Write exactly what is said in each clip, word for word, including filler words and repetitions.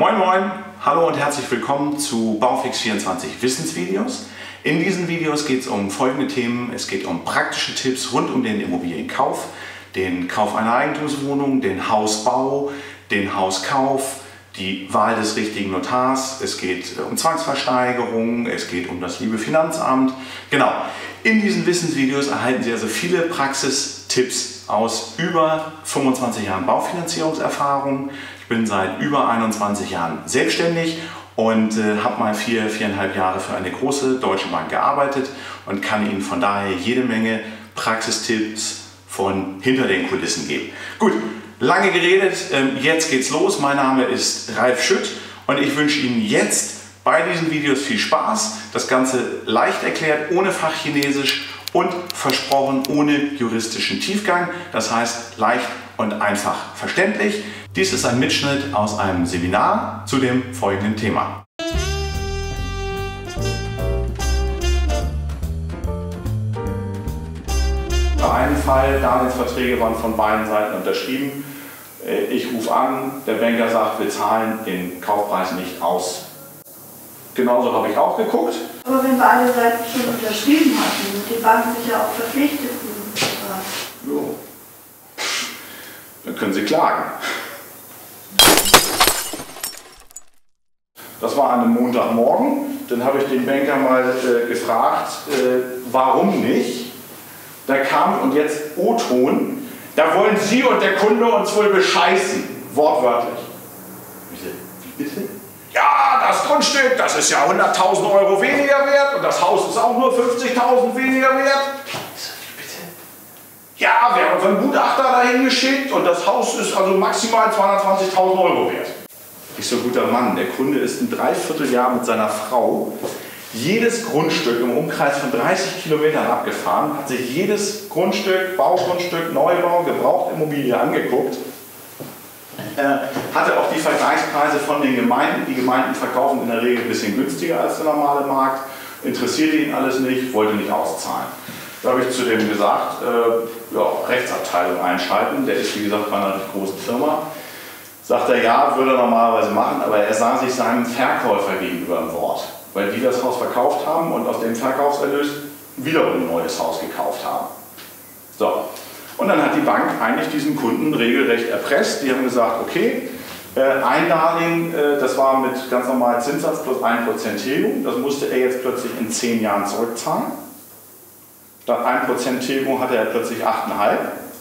Moin Moin, hallo und herzlich willkommen zu Baufix vierundzwanzig Wissensvideos. In diesen Videos geht es um folgende Themen. Es geht um praktische Tipps rund um den Immobilienkauf, den Kauf einer Eigentumswohnung, den Hausbau, den Hauskauf, die Wahl des richtigen Notars. Es geht um Zwangsversteigerung, es geht um das liebe Finanzamt. Genau, in diesen Wissensvideos erhalten Sie also viele Praxistipps aus über fünfundzwanzig Jahren Baufinanzierungserfahrung. Ich bin seit über einundzwanzig Jahren selbstständig und äh, habe mal vier, viereinhalb Jahre für eine große deutsche Bank gearbeitet und kann Ihnen von daher jede Menge Praxistipps von hinter den Kulissen geben. Gut, lange geredet, ähm, jetzt geht's los. Mein Name ist Ralf Schütt und ich wünsche Ihnen jetzt bei diesen Videos viel Spaß. Das Ganze leicht erklärt, ohne Fachchinesisch und versprochen ohne juristischen Tiefgang. Das heißt leicht und einfach verständlich. Dies ist ein Mitschnitt aus einem Seminar zu dem folgenden Thema. Bei einem Fall, Darlehensverträge waren von beiden Seiten unterschrieben. Ich rufe an, der Banker sagt, wir zahlen den Kaufpreis nicht aus. Genauso habe ich auch geguckt. Aber wenn beide Seiten schon unterschrieben hatten, sind die Banken sich ja auch verpflichtet. Jo. Dann können Sie klagen. Das war an einem Montagmorgen. Dann habe ich den Banker mal äh, gefragt, äh, warum nicht. Da kam, und jetzt O-Ton, da wollen Sie und der Kunde uns wohl bescheißen. Wortwörtlich. Wie bitte? Ja, das Grundstück, das ist ja hunderttausend Euro weniger wert und das Haus ist auch nur fünfzigtausend weniger wert. Wie bitte? Ja, wir haben unseren Gutachter dahin geschickt und das Haus ist also maximal zweihundertzwanzigtausend Euro wert. Ich so, guter Mann, der Kunde ist ein Dreivierteljahr mit seiner Frau jedes Grundstück im Umkreis von dreißig Kilometern abgefahren, hat sich jedes Grundstück, Baugrundstück, Neubau, Gebrauchtimmobilie angeguckt, äh, hatte auch die Vergleichspreise von den Gemeinden. Die Gemeinden verkaufen in der Regel ein bisschen günstiger als der normale Markt, interessierte ihn alles nicht, wollte nicht auszahlen. Da habe ich zu dem gesagt, äh, ja, Rechtsabteilung einschalten, der ist wie gesagt bei einer recht großen Firma. Sagt er, ja, würde er normalerweise machen, aber er sah sich seinem Verkäufer gegenüber im Wort, weil die das Haus verkauft haben und aus dem Verkaufserlös wiederum ein neues Haus gekauft haben. So, und dann hat die Bank eigentlich diesen Kunden regelrecht erpresst. Die haben gesagt, okay, äh, ein Darlehen, äh, das war mit ganz normalem Zinssatz plus ein Prozent Tilgung, das musste er jetzt plötzlich in zehn Jahren zurückzahlen. Statt ein Prozent Tilgung hatte er plötzlich acht Komma fünf.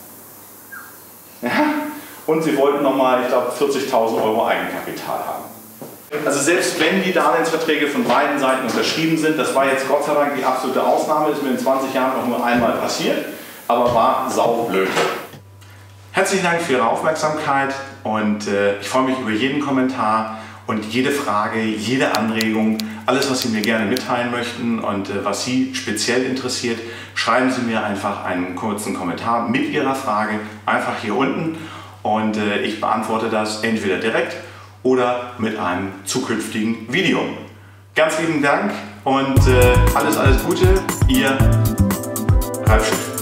Ja. Und sie wollten nochmal, ich glaube, vierzigtausend Euro Eigenkapital haben. Also selbst wenn die Darlehensverträge von beiden Seiten unterschrieben sind, das war jetzt Gott sei Dank die absolute Ausnahme, ist mir in zwanzig Jahren noch nur einmal passiert, aber war saublöd. Herzlichen Dank für Ihre Aufmerksamkeit und äh, ich freue mich über jeden Kommentar und jede Frage, jede Anregung, alles, was Sie mir gerne mitteilen möchten und äh, was Sie speziell interessiert, schreiben Sie mir einfach einen kurzen Kommentar mit Ihrer Frage einfach hier unten. Und äh, ich beantworte das entweder direkt oder mit einem zukünftigen Video. Ganz lieben Dank und äh, alles, alles Gute, Ihr Ralf Schütt.